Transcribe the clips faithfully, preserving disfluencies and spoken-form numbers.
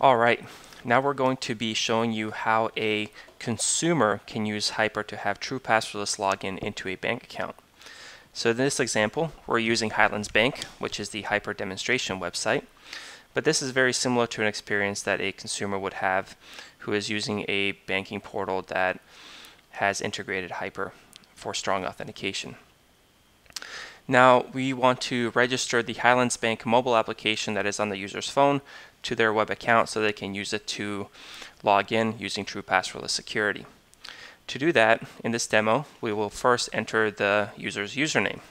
All right, now we're going to be showing you how a consumer can use H Y P R to have true passwordless login into a bank account. So in this example, we're using Highlands Bank, which is the H Y P R demonstration website. But this is very similar to an experience that a consumer would have who is using a banking portal that has integrated H Y P R for strong authentication. Now we want to register the Highlands Bank mobile application that is on the user's phone to their web account so they can use it to log in using true passwordless security. To do that, in this demo, we will first enter the user's username.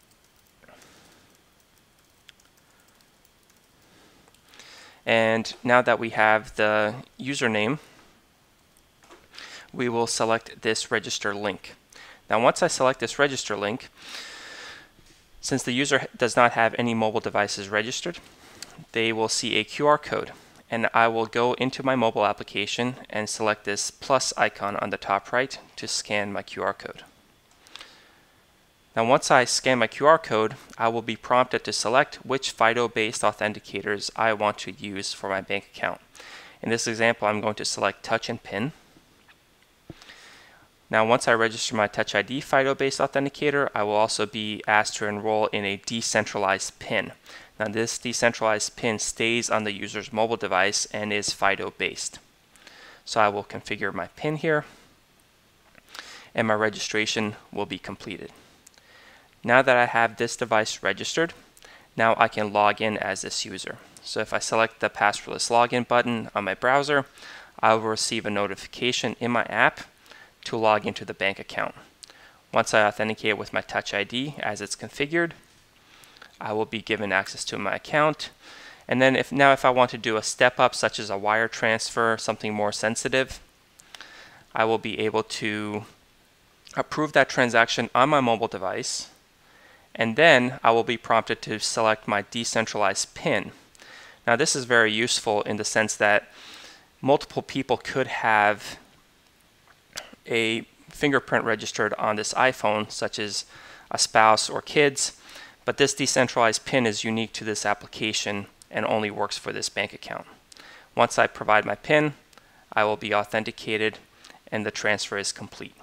And now that we have the username, we will select this register link. Now once I select this register link, since the user does not have any mobile devices registered, they will see a Q R code, and I will go into my mobile application and select this plus icon on the top right to scan my Q R code. Now once I scan my Q R code, I will be prompted to select which FIDO-based authenticators I want to use for my bank account. In this example, I'm going to select Touch and PIN. Now once I register my Touch I D FIDO-based authenticator, I will also be asked to enroll in a decentralized PIN. Now this decentralized PIN stays on the user's mobile device and is FIDO-based. So I will configure my PIN here, and my registration will be completed. Now that I have this device registered, now I can log in as this user. So if I select the passwordless login button on my browser, I will receive a notification in my app to log into the bank account. Once I authenticate with my Touch I D as it's configured, I will be given access to my account. And then if now if I want to do a step up, such as a wire transfer, something more sensitive, I will be able to approve that transaction on my mobile device, and then I will be prompted to select my decentralized PIN. Now this is very useful in the sense that multiple people could have a fingerprint registered on this iPhone, such as a spouse or kids, but this decentralized PIN is unique to this application and only works for this bank account. Once I provide my PIN, I will be authenticated and the transfer is complete.